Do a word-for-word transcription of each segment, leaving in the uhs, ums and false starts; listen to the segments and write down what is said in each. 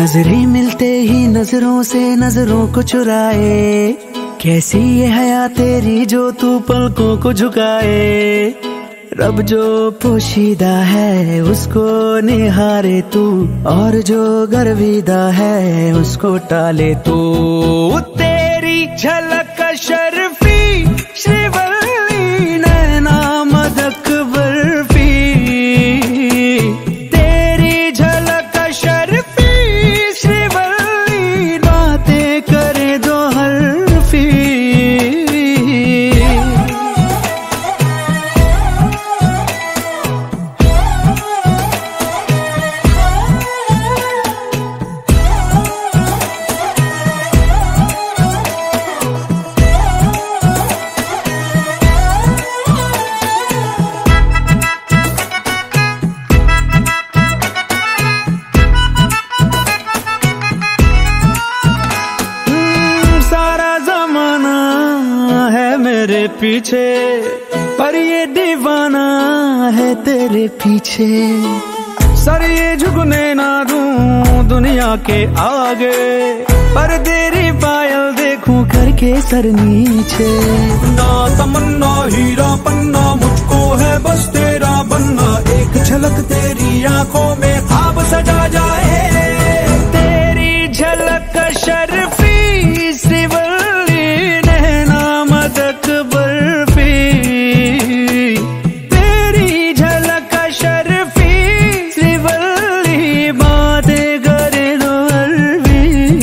नजरें मिलते ही नजरों से नजरों को चुराए, कैसी ये हया तेरी जो तू पलकों को झुकाए। रब जो पोशीदा है उसको निहारे तू, और जो गर्विदा है उसको टाले तू। तेरी झलक शर्फी श्रीवल्ली नैना मदक बर्फी, तेरी झलक शर्फी श्रीवल्ली बातें करे दो हरफी। मेरे पीछे पर ये दीवाना है तेरे पीछे, सर ये झुकने ना दूं दुनिया के आगे, पर तेरी पायल देखूं करके सर नीचे। ना तमन्ना हीरा पन्ना मुझको है बस तेरा बनना, एक झलक तेरी आंखों में ख्वाब सजा जाए। तेरी झलक शर्फी श्रीवल्ली नैना मदक बर्फी, तेरी झलक शर्फी श्रीवल्ली बातें करे दो हरफी।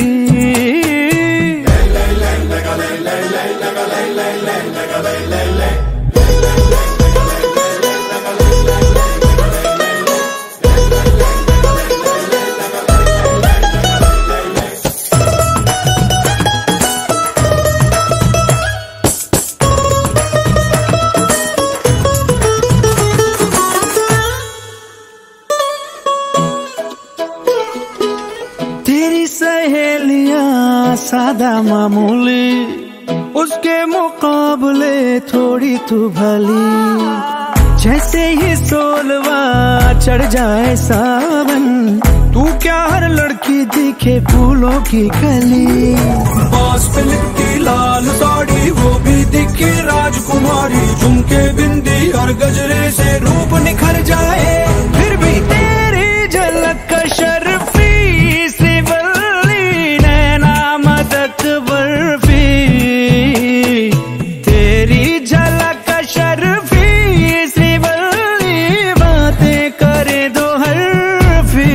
तेरी सहेलियां सादा मामूली, उसके मुकाबले थोड़ी तू भली। जैसे ही सोलवा चढ़ जाए सावन, तू क्या हर लड़की दिखे फूलों की कली। बास पे लिपटी लाल साड़ी वो भी दिखे राजकुमारी, झुमके बिंदी और गजरे से रूप निखर जाए। फिर भी तेरी झलक शर्फी श्रीवल्ली नैना मदक बर्फी, तेरी झलक शर्फी श्रीवल्ली बातें करे दो हरफी।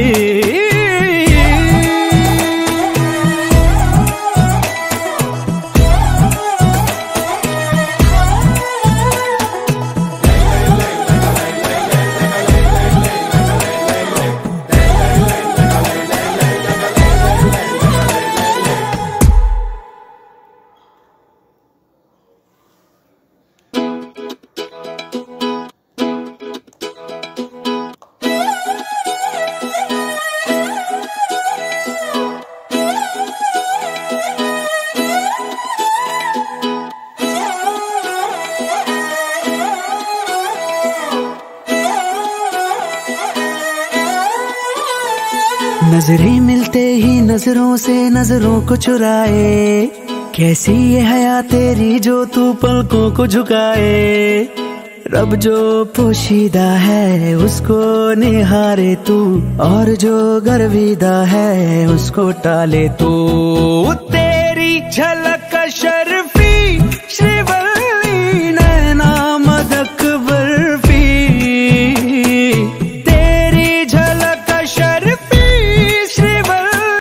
नजरें मिलते ही नजरों से नजरों को चुराए, कैसी ये हया तेरी जो तू पलकों को झुकाए। रब जो पोशीदा है उसको निहारे तू, और जो गर्विदा है उसको टाले तू। तेरी झलक शर्फ